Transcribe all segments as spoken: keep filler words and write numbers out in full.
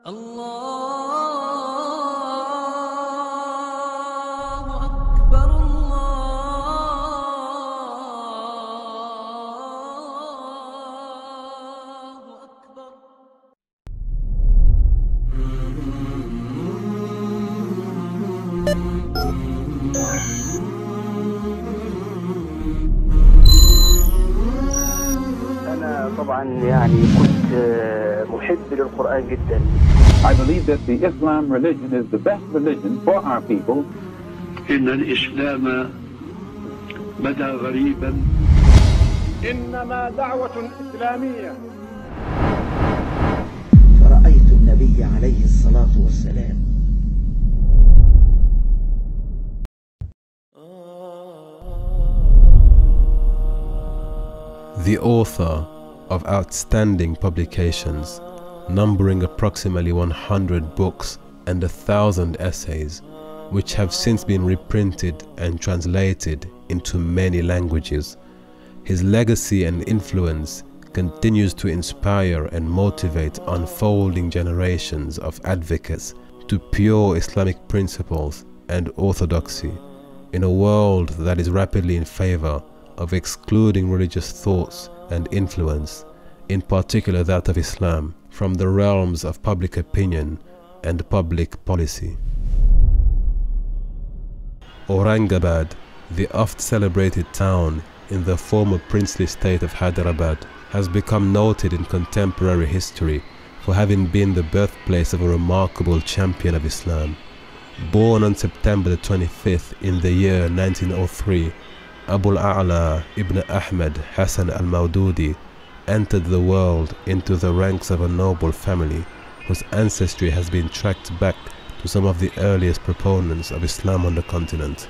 الله أكبر الله أكبر. أنا طبعا يعني كنت محب للقرآن جدا. I believe that the Islam religion is the best religion for our people. إن الإسلام بدا غريبا. إنما دعوة إسلامية. فرأيت النبي عليه الصلاة والسلام. The author of outstanding publications, numbering approximately one hundred books and a thousand essays, which have since been reprinted and translated into many languages. His legacy and influence continues to inspire and motivate unfolding generations of advocates to pure Islamic principles and orthodoxy in a world that is rapidly in favor of excluding religious thoughts and influence, in particular that of Islam, from the realms of public opinion and public policy. Aurangabad, the oft-celebrated town in the former princely state of Hyderabad, has become noted in contemporary history for having been the birthplace of a remarkable champion of Islam. Born on September the twenty-fifth in the year nineteen oh three, Abul Alaa ibn Ahmed Hassan al-Maududi entered the world into the ranks of a noble family whose ancestry has been tracked back to some of the earliest proponents of Islam on the continent.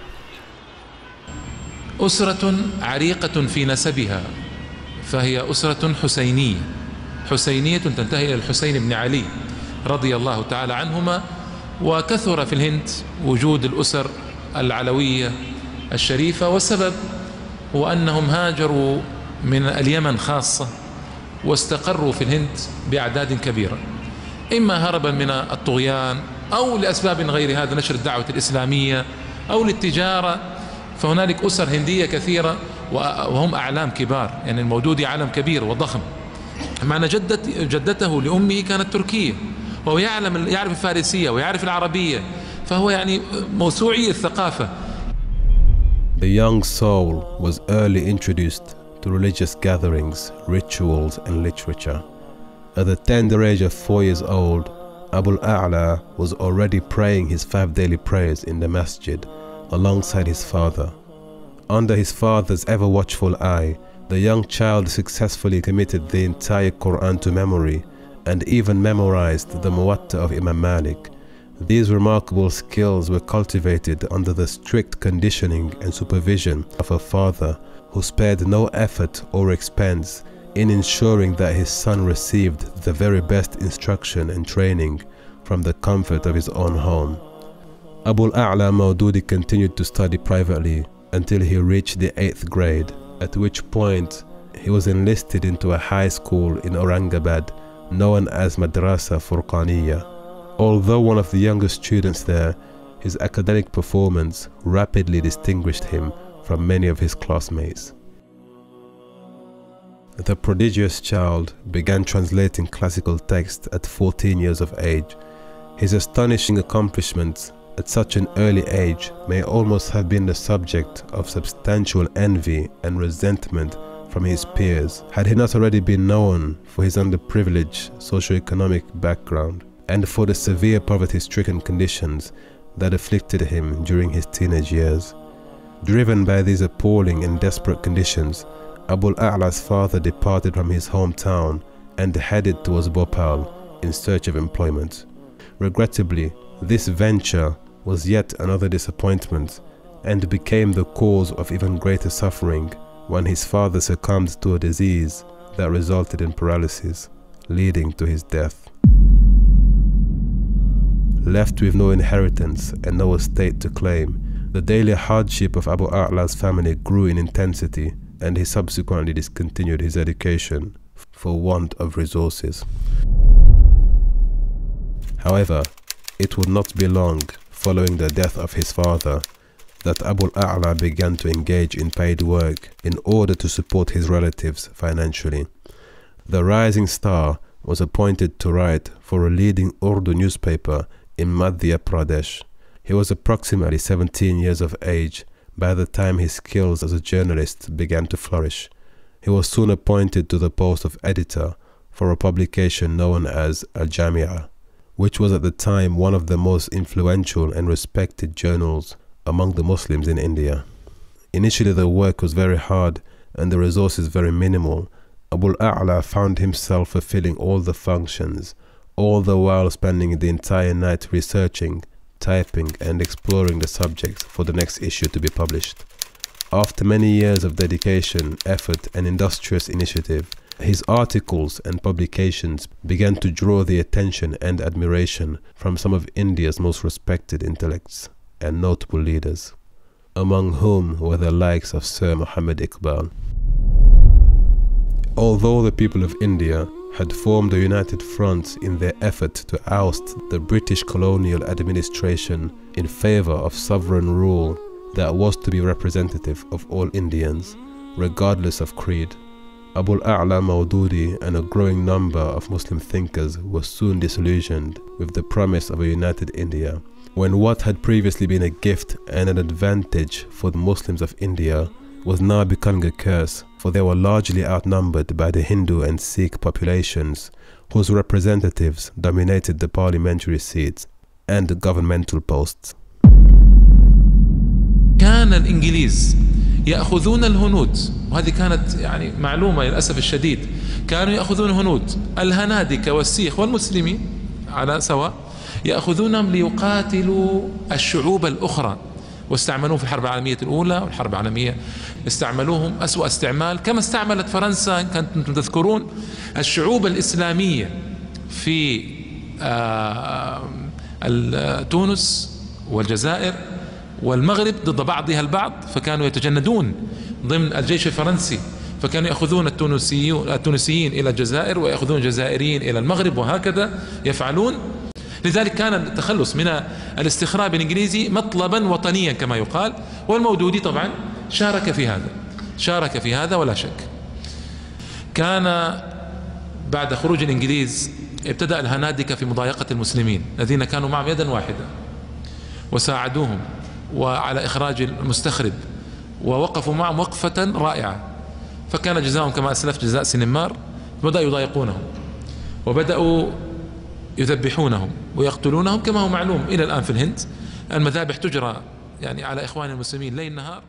أسرة عريقة في نسبها، فهي أسرة حسينية حسينية تنتهي إلى الحسين بن علي رضي الله تعالى عنهما. وكثر في الهند وجود الأسر العلوية الشريفة، والسبب هو أنهم هاجروا من اليمن خاصة واستقروا في الهند بأعداد كبيرة، إما هربا من الطغيان أو لأسباب غير هذا، نشر الدعوة الإسلامية أو للتجارة. فهنالك أسر هندية كثيرة وهم أعلام كبار، يعني المودودي علم كبير وضخم. معنى جدة جدته لأمه كانت تركية، وهو يعلم يعرف الفارسية ويعرف العربية، فهو يعني موسوعي الثقافة. The young soul was early introduced to religious gatherings, rituals and literature. At the tender age of four years old, Abul Alaa was already praying his five daily prayers in the masjid alongside his father. Under his father's ever-watchful eye, the young child successfully committed the entire Quran to memory and even memorized the Muwatta of Imam Malik. These remarkable skills were cultivated under the strict conditioning and supervision of a father who spared no effort or expense in ensuring that his son received the very best instruction and training from the comfort of his own home. Abul Alaa Maududi continued to study privately until he reached the eighth grade, at which point he was enlisted into a high school in Aurangabad known as Madrasa Furqaniyya. Although one of the youngest students there, his academic performance rapidly distinguished him from many of his classmates. The prodigious child began translating classical texts at fourteen years of age. His astonishing accomplishments at such an early age may almost have been the subject of substantial envy and resentment from his peers, had he not already been known for his underprivileged socio-economic background and for the severe poverty-stricken conditions that afflicted him during his teenage years. Driven by these appalling and desperate conditions, Abul Alaa's father departed from his hometown and headed towards Bhopal in search of employment. Regrettably, this venture was yet another disappointment and became the cause of even greater suffering when his father succumbed to a disease that resulted in paralysis, leading to his death. Left with no inheritance and no estate to claim, the daily hardship of Abu Alaa's family grew in intensity, and he subsequently discontinued his education for want of resources. However, it would not be long following the death of his father that Abul Alaa began to engage in paid work in order to support his relatives financially. The rising star was appointed to write for a leading Urdu newspaper in Madhya Pradesh. He was approximately seventeen years of age by the time his skills as a journalist began to flourish. He was soon appointed to the post of editor for a publication known as Al-Jamia, which was at the time one of the most influential and respected journals among the Muslims in India. Initially the work was very hard and the resources very minimal. Abul Alaa found himself fulfilling all the functions, all the while spending the entire night researching, typing and exploring the subjects for the next issue to be published. After many years of dedication, effort and industrious initiative, his articles and publications began to draw the attention and admiration from some of India's most respected intellects and notable leaders, among whom were the likes of Sir Muhammad Iqbal. Although the people of India had formed a united front in their effort to oust the British colonial administration in favor of sovereign rule that was to be representative of all Indians, regardless of creed, Abul Alaa Maududi and a growing number of Muslim thinkers were soon disillusioned with the promise of a united India, when what had previously been a gift and an advantage for the Muslims of India was now becoming a curse, for they were largely outnumbered by the Hindu and Sikh populations, whose representatives dominated the parliamentary seats and the governmental posts. كان الإنجليز يأخذون الهنود، وهذه كانت يعني معلومة للأسف الشديد، كانوا يأخذون هنود الهنادكة والسيخ والمسلمين على سواء، يأخذونهم ليقاتلوا الشعوب الأخرى، واستعملوهم في الحرب العالمية الأولى والحرب العالمية، استعملوهم أسوأ استعمال، كما استعملت فرنسا كنتم تذكرون الشعوب الإسلامية في تونس والجزائر والمغرب ضد بعضها البعض، فكانوا يتجندون ضمن الجيش الفرنسي، فكانوا يأخذون التونسيين التونسيين إلى الجزائر ويأخذون الجزائريين إلى المغرب، وهكذا يفعلون. لذلك كان التخلص من الاستخراب الإنجليزي مطلبا وطنيا كما يقال، والمودودي طبعا شارك في هذا شارك في هذا ولا شك. كان بعد خروج الإنجليز ابتدأ الهنادكة في مضايقة المسلمين الذين كانوا معهم يدا واحدة، وساعدوهم وعلى إخراج المستخرب، ووقفوا معهم وقفة رائعة، فكان جزاؤهم كما أسلفت جزاء سنمار. بدأوا يضايقونهم وبدأوا يذبحونهم ويقتلونهم، كما هو معلوم إلى الآن في الهند المذابح تجرى يعني على إخوان المسلمين ليل نهار.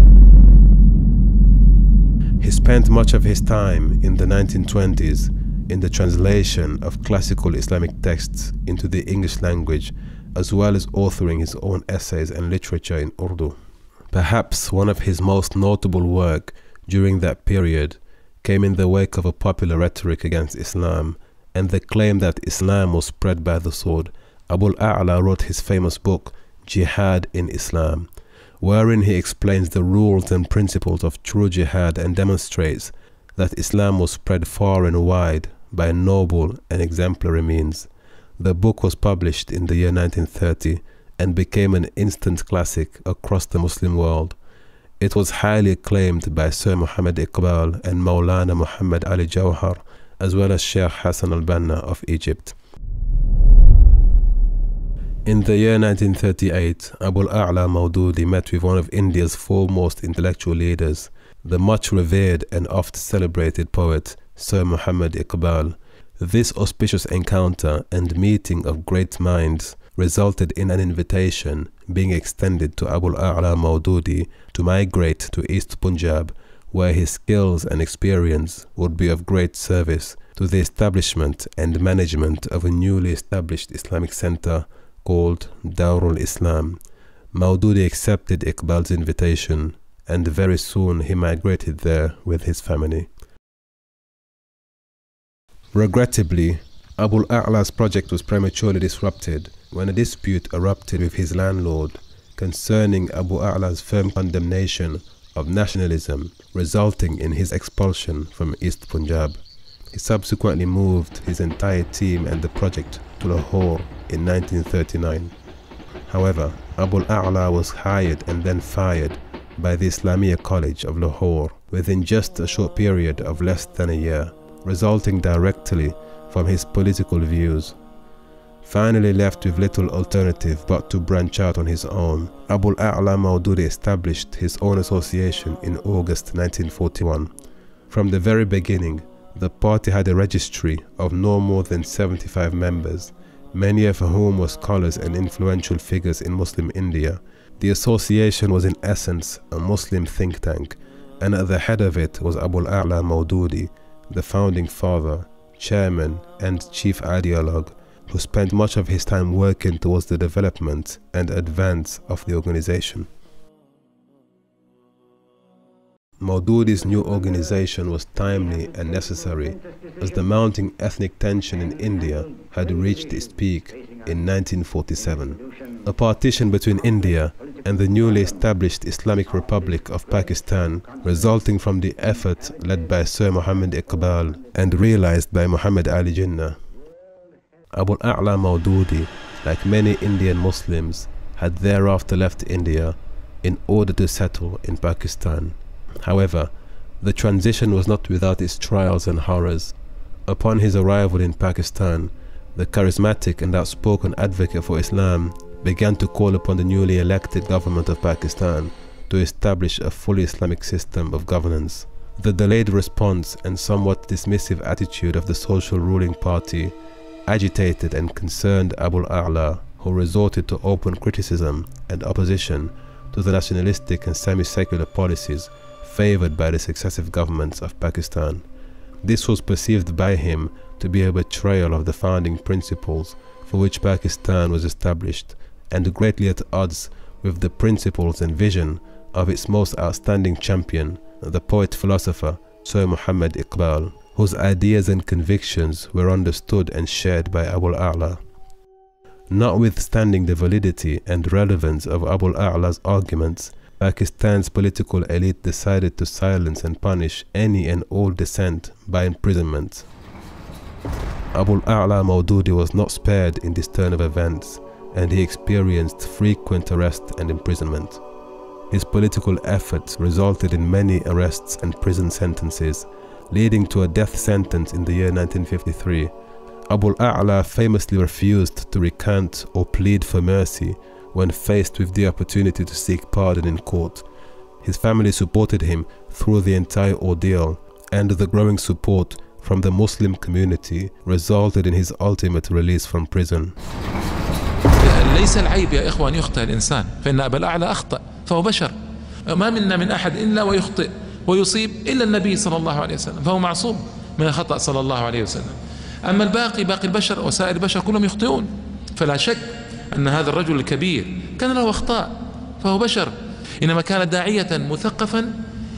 He spent much of his time in the nineteen twenties in the translation of classical Islamic texts into the English language, as well as authoring his own essays and literature in Urdu. Perhaps one of his most notable work during that period came in the wake of a popular rhetoric against Islam and the claim that Islam was spread by the sword. Abul Alaa wrote his famous book, Jihad in Islam, wherein he explains the rules and principles of true jihad and demonstrates that Islam was spread far and wide by noble and exemplary means. The book was published in the year nineteen thirty and became an instant classic across the Muslim world. It was highly acclaimed by Sir Muhammad Iqbal and Maulana Muhammad Ali Jawhar, as well as Sheikh Hassan al-Banna of Egypt. In the year nineteen thirty-eight, Abul Alaa Maududi met with one of India's foremost intellectual leaders, the much revered and oft-celebrated poet Sir Muhammad Iqbal. This auspicious encounter and meeting of great minds resulted in an invitation being extended to Abul Alaa Maududi to migrate to East Punjab, where his skills and experience would be of great service to the establishment and management of a newly established Islamic center called Darul Islam. Maududi accepted Iqbal's invitation, and very soon he migrated there with his family. Regrettably, Abul Alaa's project was prematurely disrupted when a dispute erupted with his landlord concerning Abu Alaa's firm condemnation of nationalism, resulting in his expulsion from East Punjab. He subsequently moved his entire team and the project to Lahore, in nineteen thirty-nine. However, Abul Alaa was hired and then fired by the Islamia College of Lahore within just a short period of less than a year, resulting directly from his political views. Finally left with little alternative but to branch out on his own, Abul Alaa Maududi established his own association in August nineteen forty-one. From the very beginning, the party had a registry of no more than seventy-five members, many of whom were scholars and influential figures in Muslim India. The association was in essence a Muslim think tank, and at the head of it was Abul Alaa Maududi, the founding father, chairman and chief ideologue, who spent much of his time working towards the development and advance of the organization. Maududi's new organization was timely and necessary, as the mounting ethnic tension in India had reached its peak in nineteen forty-seven. A partition between India and the newly established Islamic Republic of Pakistan, resulting from the effort led by Sir Muhammad Iqbal and realized by Muhammad Ali Jinnah. Abul Alaa Maududi, like many Indian Muslims, had thereafter left India in order to settle in Pakistan. However, the transition was not without its trials and horrors. Upon his arrival in Pakistan, the charismatic and outspoken advocate for Islam began to call upon the newly elected government of Pakistan to establish a fully Islamic system of governance. The delayed response and somewhat dismissive attitude of the social ruling party agitated and concerned Abul Alaa, who resorted to open criticism and opposition to the nationalistic and semi-secular policies favored by the successive governments of Pakistan. This was perceived by him to be a betrayal of the founding principles for which Pakistan was established, and greatly at odds with the principles and vision of its most outstanding champion, the poet-philosopher Sir Muhammad Iqbal, whose ideas and convictions were understood and shared by Abul Alaa. Notwithstanding the validity and relevance of Abul Alaa's arguments, Pakistan's political elite decided to silence and punish any and all dissent by imprisonment. Abul Alaa Maududi was not spared in this turn of events, and he experienced frequent arrest and imprisonment. His political efforts resulted in many arrests and prison sentences, leading to a death sentence in the year nineteen fifty-three. Abul Alaa famously refused to recant or plead for mercy when faced with the opportunity to seek pardon in court. His family supported him through the entire ordeal, and the growing support from the Muslim community resulted in his ultimate release from prison. ليس العيب يا إخوان يخطئ الإنسان، فإن أبا الأعلى أخطأ فهو بشر، ما منا من أحد إلا ويخطئ ويصيب إلا النبي صلى الله عليه وسلم، فهو معصوم من الخطأ صلى الله عليه وسلم. أما الباقي باقي البشر وسائر البشر كلهم يخطئون، فلا شك أن هذا الرجل الكبير كان له أخطاء فهو بشر، إنما كان داعية مثقفا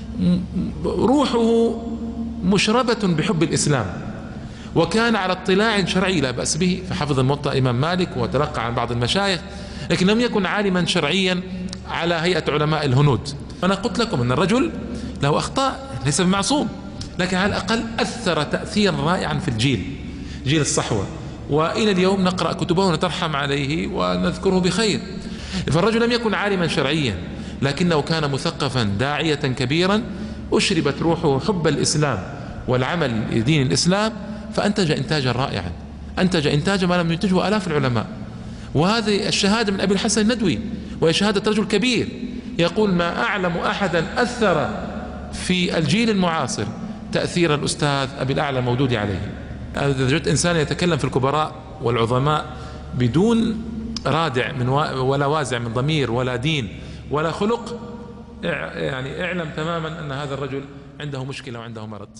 روحه مشربة بحب الإسلام، وكان على اطلاع شرعي لا بأس به، فحفظ الموطأ إمام مالك وتلقى عن بعض المشايخ، لكن لم يكن عالما شرعيا على هيئة علماء الهنود. أنا قلت لكم أن الرجل له أخطاء ليس بمعصوم، لكن على الأقل أثر تأثيرا رائعا في الجيل، جيل الصحوة، وإلى اليوم نقرأ كتبه ونترحم عليه ونذكره بخير. فالرجل لم يكن عالما شرعيا، لكنه كان مثقفا داعية كبيرا، أشربت روحه حب الإسلام والعمل لدين الإسلام، فأنتج إنتاجا رائعا، أنتج إنتاجا ما لم ينتجه آلاف العلماء. وهذه الشهادة من أبي الحسن الندوي، وهي شهادة رجل كبير يقول: ما أعلم أحدا أثر في الجيل المعاصر تأثير الأستاذ أبي الأعلى المودودي عليه. إذا وجدت إنسان يتكلم في الكبراء والعظماء بدون رادع من ولا وازع من ضمير ولا دين ولا خلق، يعني اعلم تماما أن هذا الرجل عنده مشكلة وعنده مرض.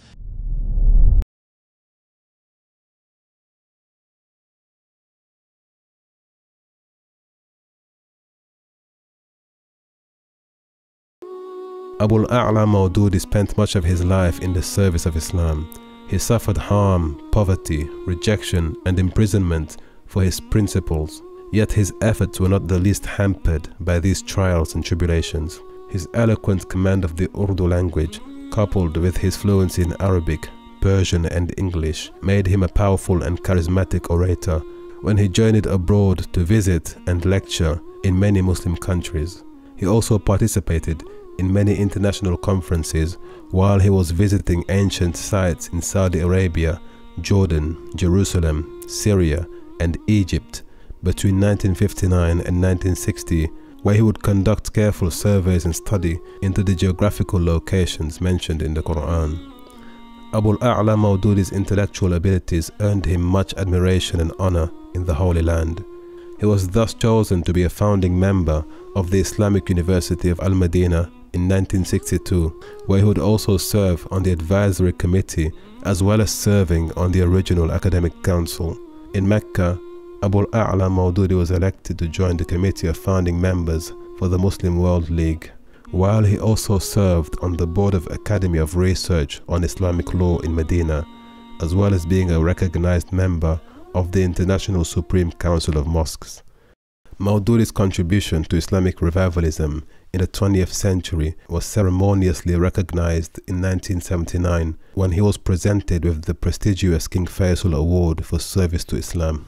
Abul Alaa Maududi spent much of his life in the service of Islam. He suffered harm, poverty, rejection and imprisonment for his principles, yet his efforts were not the least hampered by these trials and tribulations. His eloquent command of the Urdu language, coupled with his fluency in Arabic, Persian and English, made him a powerful and charismatic orator when he journeyed abroad to visit and lecture in many Muslim countries. He also participated in many international conferences while he was visiting ancient sites in Saudi Arabia, Jordan, Jerusalem, Syria, and Egypt between nineteen fifty-nine and nineteen sixty, where he would conduct careful surveys and study into the geographical locations mentioned in the Quran. Abul Alaa Maududi's intellectual abilities earned him much admiration and honor in the Holy Land. He was thus chosen to be a founding member of the Islamic University of Al-Madinah in nineteen sixty-two, where he would also serve on the advisory committee as well as serving on the original academic council. In Mecca, Abul Alaa Maududi was elected to join the committee of founding members for the Muslim World League, while he also served on the board of Academy of Research on Islamic Law in Medina, as well as being a recognized member of the International Supreme Council of Mosques. Maududi's contribution to Islamic revivalism in the twentieth century was ceremoniously recognized in nineteen seventy-nine when he was presented with the prestigious King Faisal Award for service to Islam.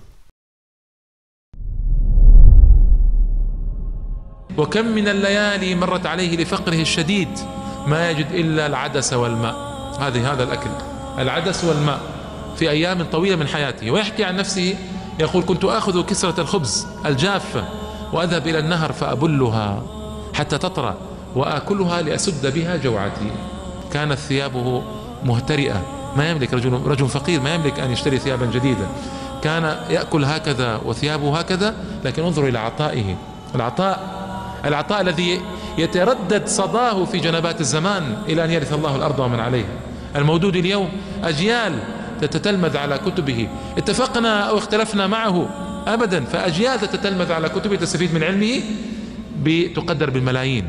وكم من الليالي مرت عليه لفقره الشديد ما يجد إلا العدس والماء. هذه هذا الأكل، العدس والماء في أيام طويلة من حياته. ويحكي عن نفسه يقول: كنت آخذ كسرة الخبز الجافة وأذهب إلى النهر فأبلها حتى تطرى وآكلها لأسد بها جوعتي. كانت ثيابه مهترئة، ما يملك رجل رجل فقير ما يملك أن يشتري ثيابا جديدة. كان يأكل هكذا وثيابه هكذا، لكن انظروا إلى عطائه، العطاء العطاء الذي يتردد صداه في جنبات الزمان إلى أن يرث الله الأرض ومن عليها. المودودي اليوم أجيال تتتلمذ على كتبه، اتفقنا أو اختلفنا معه أبدا، فأجيال تتتلمذ على كتبه تستفيد من علمه بتقدر بالملايين.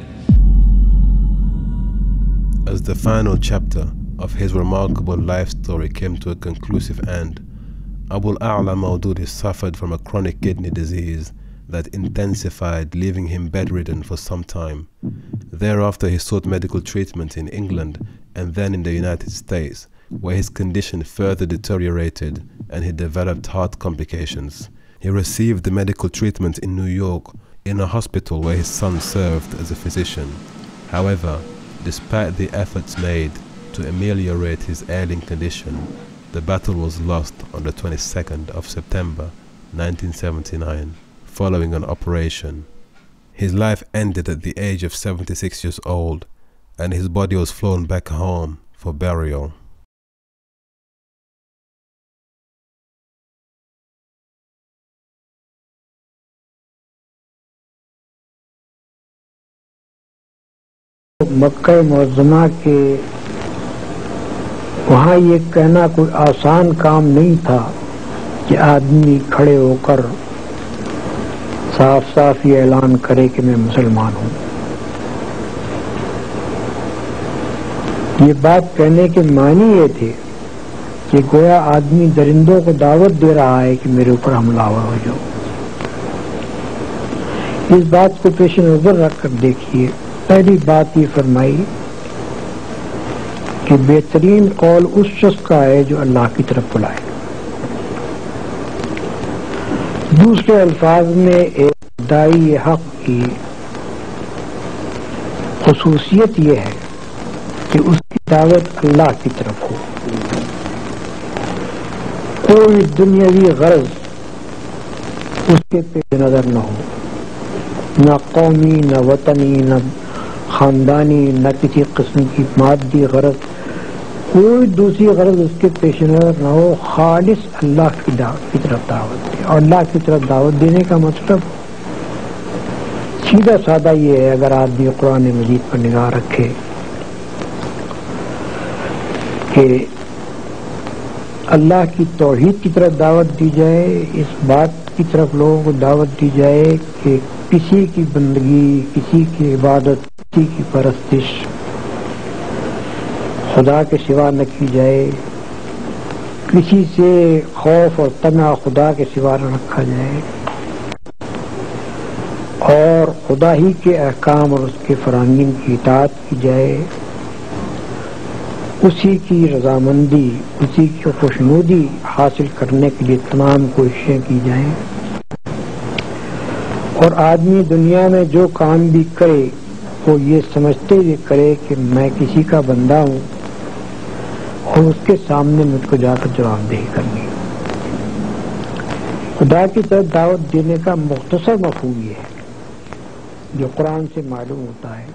As the final chapter of his remarkable life story came to a conclusive end, Abul Alaa Maududi suffered from a chronic kidney disease that intensified, leaving him bedridden for some time. Thereafter he sought medical treatment in England and then in the United States, where his condition further deteriorated and he developed heart complications. He received the medical treatment in New York in a hospital where his son served as a physician. However, despite the efforts made to ameliorate his ailing condition, the battle was lost on the twenty-second of September nineteen seventy-nine. Following an operation. His life ended at the age of seventy-six years old, and his body was flown back home for burial. मक्का मुअज़्ज़मा के वहाँ ये कहना कोई आसान काम नहीं था कि आदमी खड़े होकर साफ साफ ये ऐलान करे कि मैं मुसलमान हूँ। ये बात कहने के मानी ये थे कि गोया आदमी दरिंदों को दावत दे रहा है कि मेरे ऊपर हमलावर हो जाओ। इस बात को पेश नजर रखकर देखिए, पहली बात ये फरमाई कि बेहतरीन कौल उस शख्स का है जो अल्लाह की तरफ बुलाए। दूसरे अल्फाज में एक दाई हक की खुसूसियत यह है कि उसकी दावत अल्लाह की तरफ हो, कोई दुनियावी गर्ज उसके पेश नजर न हो, न कौमी, न वतनी, न खानदानी, न किसी किस्म की मादी गर्ज, कोई दूसरी गर्ज उसके पेश नजर न हो, खालिस अल्लाह की दावत की तरफ दावत दे। और अल्लाह की तरफ दावत देने का मतलब सीधा सादा ये है, अगर आदमी कुरान मजीद पर निगाह रखे कि अल्लाह की तौहीद की तरफ दावत दी जाए, इस बात की तरफ लोगों को दावत दी जाए कि किसी की बंदगी, किसी की इबादत, किसी की परस्तिश खुदा के सिवा न की जाए, किसी से खौफ और तना खुदा के सिवा न रखा जाए, और खुदा ही के अहकाम और उसके फरामीन की इताअत की जाए, اسی کی رضامندی، اسی کی خوشنودی حاصل کرنے کے لیے تمام کوششیں کی جائیں، اور آدمی دنیا میں جو کام بھی کرے وہ یہ سمجھتے ہوئے کرے کہ میں کسی کا بندہ ہوں اور اس کے سامنے مجھ کو جا کر جواب دہی کرنی۔ خدا کی طرف دعوت دینے کا مختصر مفہوم یہ ہے جو قرآن سے معلوم ہوتا ہے۔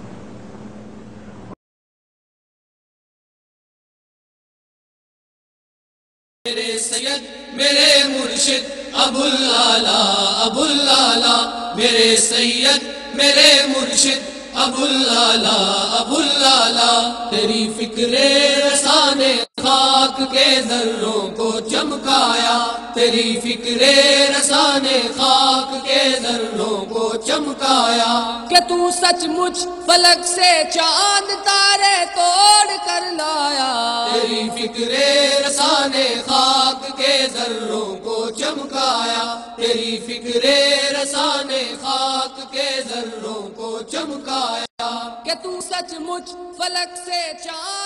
میرے سید میرے مرشد ابو العلا ابو العلا، میرے سید میرے مرشد ابو العلا ابو العلا، تیری فکر رسان خاک کے ذروں کو چمکایا، تیری فکر رسان خاک کے ذروں کو چمکایا، کہ تو سچ مچ فلک سے چاند تارے توڑ کر لایا، تیری فکر رسان خاک کے ذروں کو چمکایا، تیری فکر رسان خاک کے ذروں کو چمکایا، کہ تو سچ مچ فلک سے چاند